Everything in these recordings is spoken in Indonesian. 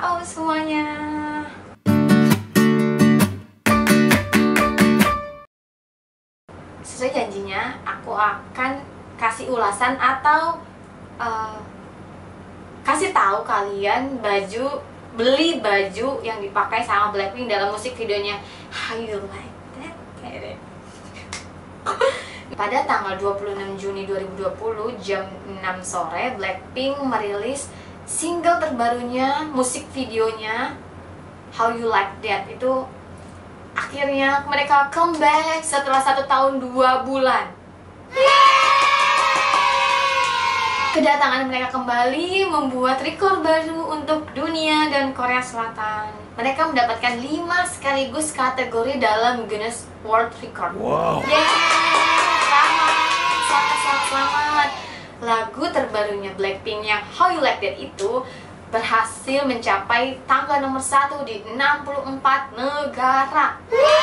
Ciao semuanya. Sesuai janjinya, aku akan kasih ulasan atau kasih tahu kalian beli baju yang dipakai sama Blackpink dalam musik videonya How You Like That. Pada tanggal 26 Juni 2020 jam 6 sore, Blackpink merilis single terbarunya, musik videonya How You Like That. Itu akhirnya mereka comeback setelah 1 tahun 2 bulan. Kedatangan mereka kembali membuat rekor baru untuk dunia dan Korea Selatan. Mereka mendapatkan 5 sekaligus kategori dalam Guinness World Record. Wow. Selamat. Lagu terbarunya Blackpink yang How You Like That itu berhasil mencapai tangga nomor 1 di 64 negara.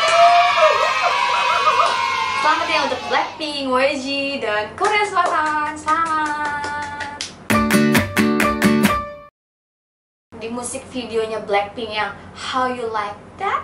Selamat ya untuk Blackpink, YG, dan Korea Selatan. Selamat. Di musik videonya Blackpink yang How You Like That,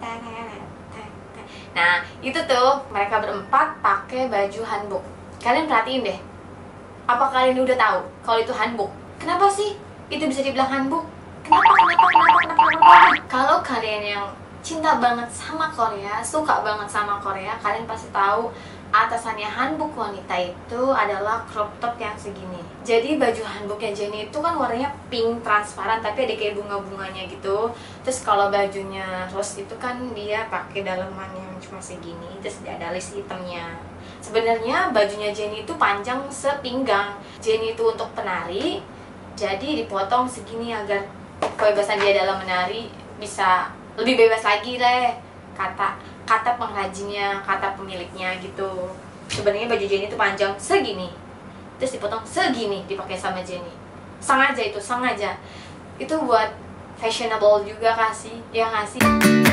nah itu tuh mereka berempat pakai baju hanbok. Kalian perhatiin deh, apa kalian udah tahu kalau itu hanbok? Kenapa sih itu bisa dibilang hanbok? Kenapa? Kalau kalian yang cinta banget sama Korea, suka banget sama Korea, kalian pasti tahu atasannya hanbok wanita itu adalah crop top yang segini. Jadi baju hanboknya Jennie itu kan warnanya pink transparan tapi ada kayak bunga-bunganya gitu. Terus kalau bajunya Rose itu kan dia pakai daleman yang cuma segini, terus ada list hitamnya. Sebenarnya bajunya Jennie itu panjang sepinggang. Jennie itu untuk penari, jadi dipotong segini agar kebebasan dia dalam menari bisa lebih bebas lagi deh, kata pengrajinnya, kata pemiliknya gitu. Sebenarnya baju Jennie itu panjang segini, terus dipotong segini dipakai sama Jennie. Sengaja itu buat fashionable juga kasih, ya ngasih.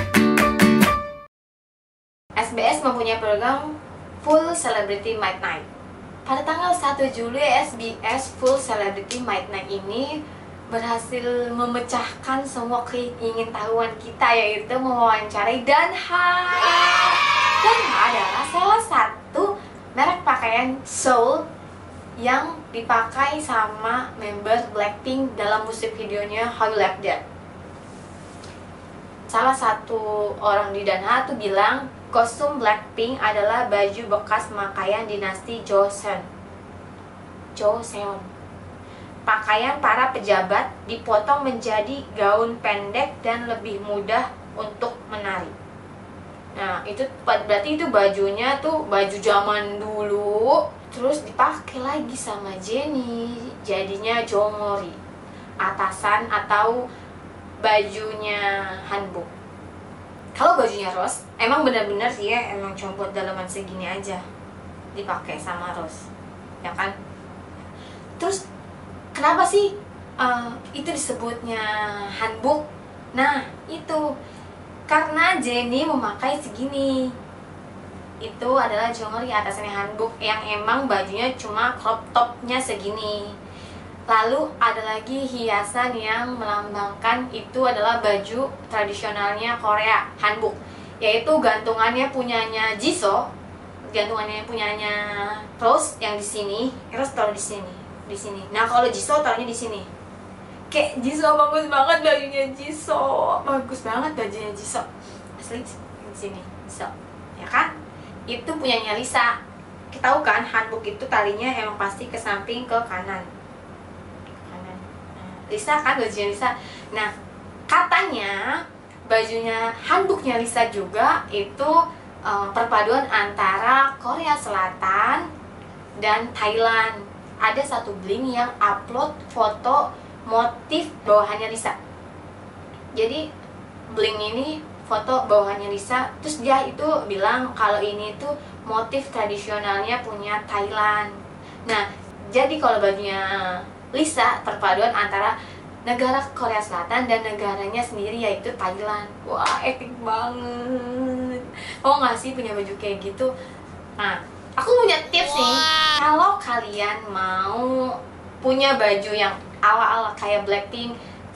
SBS mempunyai program Full Celebrity Midnight. Pada tanggal 1 Juli, SBS Full Celebrity Midnight ini berhasil memecahkan semua keingintahuan kita, yaitu mewawancarai Danha. Danha adalah salah satu merek pakaian Seoul yang dipakai sama member Blackpink dalam musik videonya How You Like That. Salah satu orang di Danha tuh bilang kostum Blackpink adalah baju bekas pakaian dinasti Joseon. Pakaian para pejabat dipotong menjadi gaun pendek dan lebih mudah untuk menari. Nah, itu berarti itu bajunya tuh baju zaman dulu, terus dipakai lagi sama Jennie, jadinya jongori, atasan atau bajunya hanbok. Kalau bajunya Rose, emang benar-benar sih ya, emang cuma buat dalaman segini aja dipakai sama Rose, ya kan? Terus kenapa sih itu disebutnya hanbok? Nah, itu karena Jennie memakai segini. Itu adalah jongeri atasannya hanbok yang emang bajunya cuma crop topnya segini. Lalu ada lagi hiasan yang melambangkan itu adalah baju tradisionalnya Korea, hanbok, yaitu gantungannya punyanya Jisoo, gantungannya punyanya Rose yang di sini, Rose taruh di sini. Nah, kalau Jisoo taruhnya di sini. Kayak Jisoo bagus banget bajunya Jisoo, asli di sini, Jisoo, ya kan? Itu punyanya Lisa. Kita tahu kan hanbok itu talinya emang pasti ke samping ke kanan. Lisa kan bajunya Lisa. Nah, katanya bajunya hanboknya Lisa juga itu perpaduan antara Korea Selatan dan Thailand. Ada satu bling yang upload foto motif bawahannya Lisa. Jadi bling ini foto bawahannya Lisa, terus dia itu bilang kalau ini tuh motif tradisionalnya punya Thailand. Nah, jadi kalau bajunya Lisa perpaduan antara negara Korea Selatan dan negaranya sendiri yaitu Thailand. Wah, epic banget. Oh nggak sih punya baju kayak gitu? Nah, aku punya tips nih. Kalau kalian mau punya baju yang ala-ala kayak Blackpink,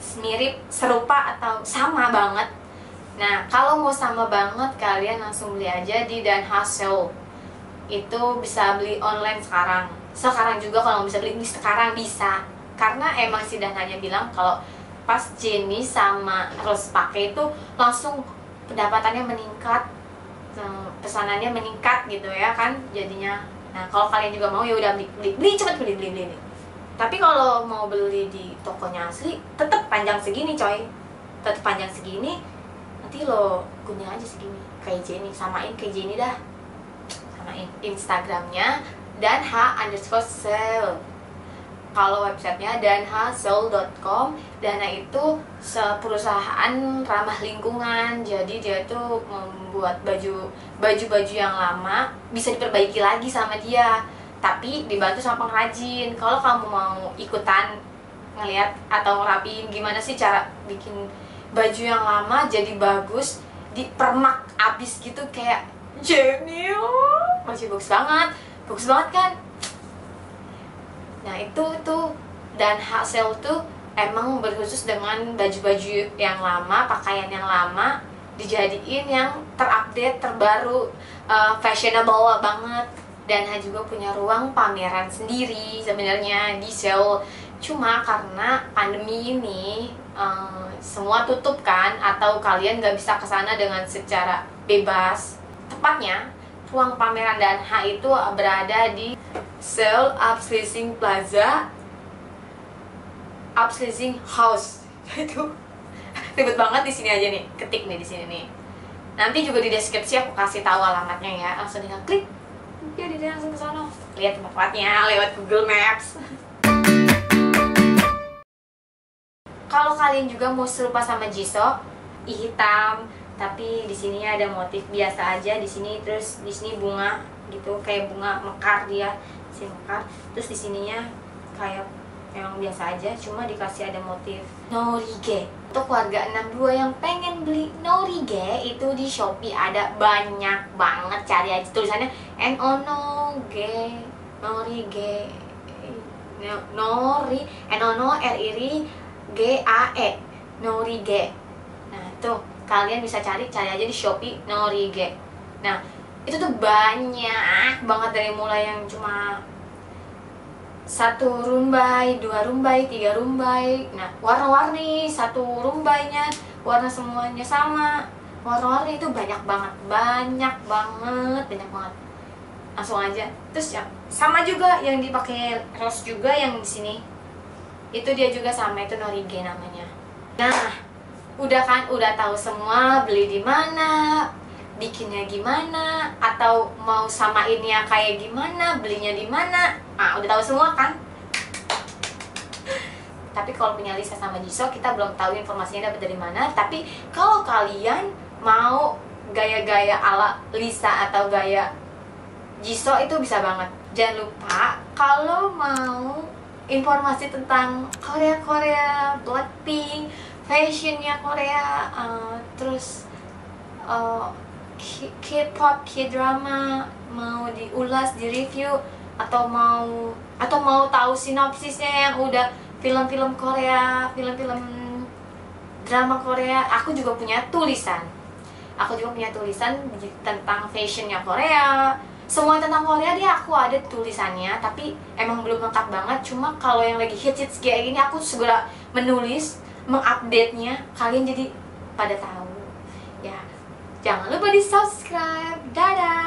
mirip, serupa, atau sama banget. Nah, kalau mau sama banget, kalian langsung beli aja di Danha Seoul. Itu bisa beli online sekarang. Sekarang juga kalau bisa beli sekarang bisa. Karena emang si Danhanya bilang kalau pas Jennie sama Rose pakai itu langsung pendapatannya meningkat, pesanannya meningkat gitu ya kan jadinya. Nah, kalau kalian juga mau ya udah beli cepet beli. Tapi kalau mau beli di tokonya asli tetap panjang segini coy, tetap panjang segini. Nanti lo kuning aja segini kayak Jennie, samain kayak Jennie dah, samain. Instagramnya danha_sale. Kalau websitenya danhaseoul.com. Dana itu perusahaan ramah lingkungan, jadi dia tuh membuat baju yang lama bisa diperbaiki lagi sama dia, tapi dibantu sama pengrajin. Kalau kamu mau ikutan ngeliat atau ngerapiin gimana sih cara bikin baju yang lama jadi bagus, dipermak abis gitu kayak Jennie, masih bagus banget kan. Nah itu tuh Danha Seoul tuh emang berkhusus dengan baju-baju yang lama, pakaian yang lama dijadiin yang terupdate, terbaru, fashionable banget. Danha juga punya ruang pameran sendiri sebenarnya di Seoul. Cuma karena pandemi ini semua tutup kan, atau kalian gak bisa kesana dengan secara bebas. Tepatnya ruang pameran Danha itu berada di Seoul Upsleasing Plaza, Upsleasing House. Itu ribet banget di sini aja nih, ketik nih di sini nih. Nanti juga di deskripsi aku kasih tahu alamatnya ya, langsung tinggal klik, jadi dia langsung ke sana. Lihat tempatnya lewat Google Maps. Kalau kalian juga mau serupa sama Jisoo, hitam, tapi di sini ada motif biasa aja di sini, terus di sini bunga gitu, kayak bunga mekar dia, sini mekar, terus di sininya kayak memang biasa aja, cuma dikasih ada motif Norige. Untuk warga 62 yang pengen beli Norige itu di Shopee ada banyak banget, cari aja tulisannya Norige, Norige, Norige. Nah tuh kalian bisa cari aja di Shopee Norige. Nah itu tuh banyak banget, dari mulai yang cuma 1 rumbai, 2 rumbai, 3 rumbai. Nah warna-warni, 1 rumbainya warna semuanya sama, warna-warni itu banyak banget. Langsung aja. Terus yang sama juga yang dipakai Rose juga yang di sini, itu dia juga sama, itu Norige namanya. Nah udah kan, udah tahu semua beli di mana, bikinnya gimana, atau mau samainnya kayak gimana, belinya di mana. Ah, udah tahu semua kan? Tapi kalau punya Lisa sama Jisoo, kita belum tahu informasinya dapat dari mana. Tapi kalau kalian mau gaya-gaya ala Lisa atau gaya Jisoo itu bisa banget. Jangan lupa kalau mau informasi tentang Korea, Blackpink, fashionnya Korea, terus K-pop, K-drama, mau diulas, di-review, atau mau tahu sinopsisnya yang udah film-film Korea, film-film drama Korea, aku juga punya tulisan. Tentang fashionnya Korea, semua tentang Korea dia aku ada tulisannya, tapi emang belum lengkap banget. Cuma kalau yang lagi hits kayak gini aku segera menulis, mengupdate-nya, kalian jadi pada tahu. Ya, jangan lupa di subscribe. Dadah.